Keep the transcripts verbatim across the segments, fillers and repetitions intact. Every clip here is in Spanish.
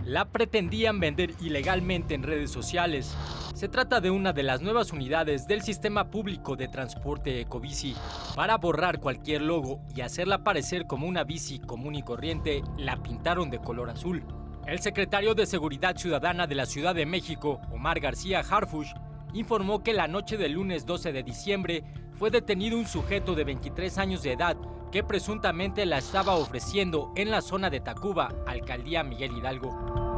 La pretendían vender ilegalmente en redes sociales. Se trata de una de las nuevas unidades del sistema público de transporte Ecobici. Para borrar cualquier logo y hacerla parecer como una bici común y corriente, la pintaron de color azul. El secretario de Seguridad Ciudadana de la Ciudad de México, Omar García Harfuch, informó que la noche del lunes doce de diciembre fue detenido un sujeto de veintitrés años de edad que presuntamente la estaba ofreciendo en la zona de Tacuba, alcaldía Miguel Hidalgo.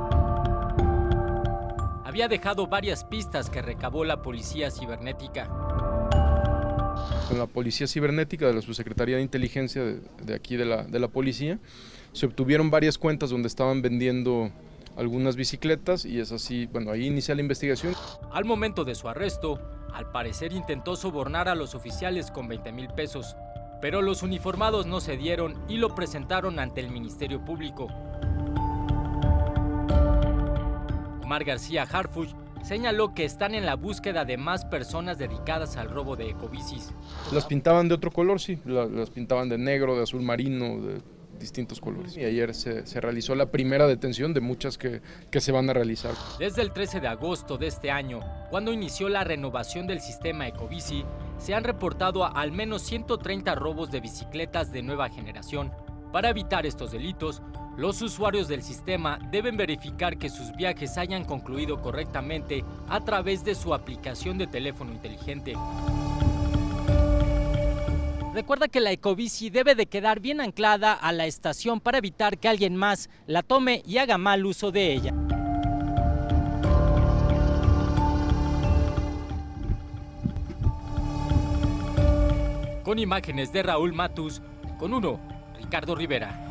Había dejado varias pistas que recabó la policía cibernética. Con la policía cibernética de la Subsecretaría de Inteligencia de, de aquí de la, de la policía, se obtuvieron varias cuentas donde estaban vendiendo algunas bicicletas y es así, bueno, ahí inicia la investigación. Al momento de su arresto, al parecer intentó sobornar a los oficiales con veinte mil pesos, pero los uniformados no cedieron y lo presentaron ante el Ministerio Público. Omar García Harfuch señaló que están en la búsqueda de más personas dedicadas al robo de ecobicis. Las pintaban de otro color, sí, las pintaban de negro, de azul marino, de distintos colores. Y ayer se, se realizó la primera detención de muchas que, que se van a realizar. Desde el trece de agosto de este año, cuando inició la renovación del sistema Ecobici, se han reportado al menos ciento treinta robos de bicicletas de nueva generación. Para evitar estos delitos, los usuarios del sistema deben verificar que sus viajes hayan concluido correctamente a través de su aplicación de teléfono inteligente. Recuerda que la ecobici debe de quedar bien anclada a la estación para evitar que alguien más la tome y haga mal uso de ella. Con imágenes de Raúl Matus, con uno, Ricardo Rivera.